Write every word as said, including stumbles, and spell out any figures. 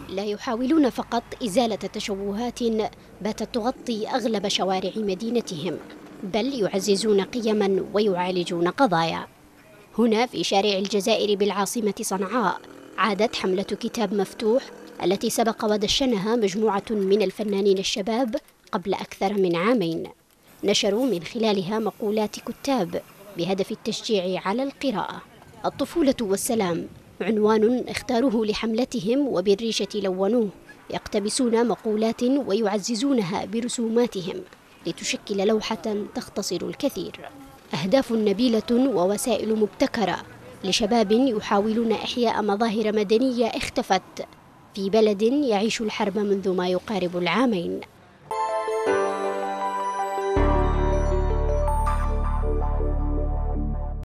لا يحاولون فقط إزالة تشوهات باتت تغطي أغلب شوارع مدينتهم، بل يعززون قيما ويعالجون قضايا. هنا في شارع الجزائر بالعاصمة صنعاء عادت حملة كتاب مفتوح التي سبق ودشنها مجموعة من الفنانين الشباب قبل أكثر من عامين. نشروا من خلالها مقولات كتاب بهدف التشجيع على القراءة. الطفولة والسلام عنوان اختاروه لحملتهم، وبالريشة لونوه، يقتبسون مقولات ويعززونها برسوماتهم لتشكل لوحة تختصر الكثير. أهداف نبيلة ووسائل مبتكرة لشباب يحاولون إحياء مظاهر مدنية اختفت في بلد يعيش الحرب منذ ما يقارب العامين.